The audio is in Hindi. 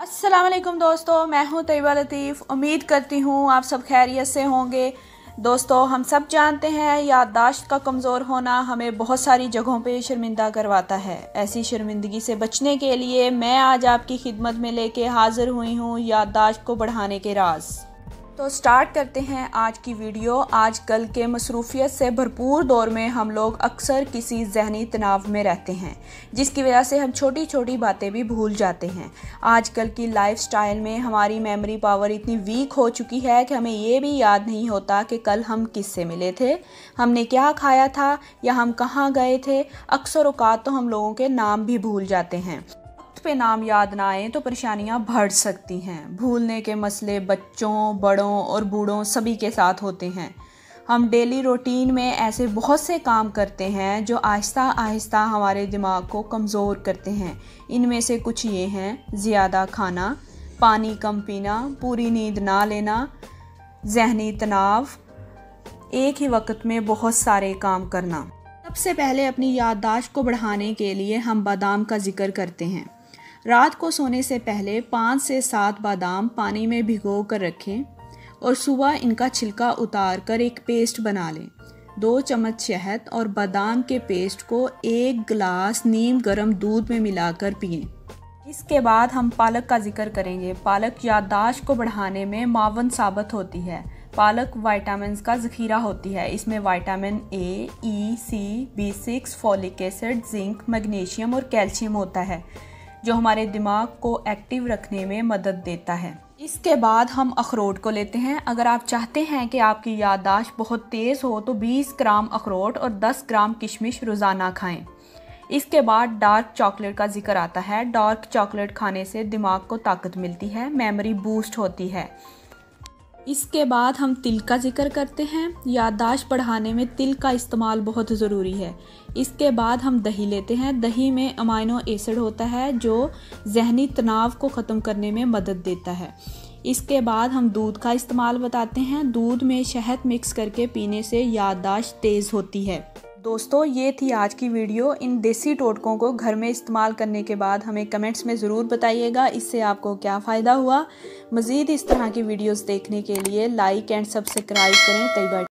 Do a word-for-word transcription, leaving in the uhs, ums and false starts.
अस्सलाम वालेकुम दोस्तों, मैं हूं तैयबा लतीफ़। उम्मीद करती हूं आप सब खैरियत से होंगे। दोस्तों, हम सब जानते हैं याददाश्त का कमज़ोर होना हमें बहुत सारी जगहों पे शर्मिंदा करवाता है। ऐसी शर्मिंदगी से बचने के लिए मैं आज आपकी खिदमत में लेके हाज़िर हुई हूं याददाश्त को बढ़ाने के राज। तो स्टार्ट करते हैं आज की वीडियो। आजकल के मसरूफियत से भरपूर दौर में हम लोग अक्सर किसी जहनी तनाव में रहते हैं, जिसकी वजह से हम छोटी छोटी बातें भी भूल जाते हैं। आजकल की लाइफस्टाइल में हमारी मेमोरी पावर इतनी वीक हो चुकी है कि हमें ये भी याद नहीं होता कि कल हम किससे मिले थे, हमने क्या खाया था या हम कहाँ गए थे। अक्सर औकात तो हम लोगों के नाम भी भूल जाते हैं। पे नाम याद ना आए तो परेशानियां बढ़ सकती हैं। भूलने के मसले बच्चों, बड़ों और बूढ़ों सभी के साथ होते हैं। हम डेली रूटीन में ऐसे बहुत से काम करते हैं जो आहिस्ता आहिस्ता हमारे दिमाग को कमज़ोर करते हैं। इनमें से कुछ ये हैं: ज़्यादा खाना, पानी कम पीना, पूरी नींद ना लेना, जहनी तनाव, एक ही वक्त में बहुत सारे काम करना। सबसे पहले अपनी याददाश्त को बढ़ाने के लिए हम बादाम का जिक्र करते हैं। रात को सोने से पहले पाँच से सात बादाम पानी में भिगो कर रखें और सुबह इनका छिलका उतार कर एक पेस्ट बना लें। दो चम्मच शहद और बादाम के पेस्ट को एक गिलास नीम गर्म दूध में मिलाकर पिएं। इसके बाद हम पालक का जिक्र करेंगे। पालक याददाश्त को बढ़ाने में मावन साबित होती है। पालक विटामिन का ज़ख़ीरा होती है। इसमें vitamin A, E, C, B six, folic acid, zinc, magnesium और कैल्शियम होता है, जो हमारे दिमाग को एक्टिव रखने में मदद देता है। इसके बाद हम अखरोट को लेते हैं। अगर आप चाहते हैं कि आपकी याददाश्त बहुत तेज़ हो तो बीस ग्राम अखरोट और दस ग्राम किशमिश रोज़ाना खाएं। इसके बाद डार्क चॉकलेट का जिक्र आता है। डार्क चॉकलेट खाने से दिमाग को ताकत मिलती है, मेमोरी बूस्ट होती है। इसके बाद हम तिल का जिक्र करते हैं। याददाश्त बढ़ाने में तिल का इस्तेमाल बहुत ज़रूरी है। इसके बाद हम दही लेते हैं। दही में अमाइनो एसिड होता है जो जहनी तनाव को ख़त्म करने में मदद देता है। इसके बाद हम दूध का इस्तेमाल बताते हैं। दूध में शहद मिक्स करके पीने से याददाश्त तेज़ होती है। दोस्तों, ये थी आज की वीडियो। इन देसी टोटकों को घर में इस्तेमाल करने के बाद हमें कमेंट्स में ज़रूर बताइएगा इससे आपको क्या फ़ायदा हुआ। मज़ीद इस तरह की वीडियोस देखने के लिए लाइक एंड सब्सक्राइब करें तैयबा।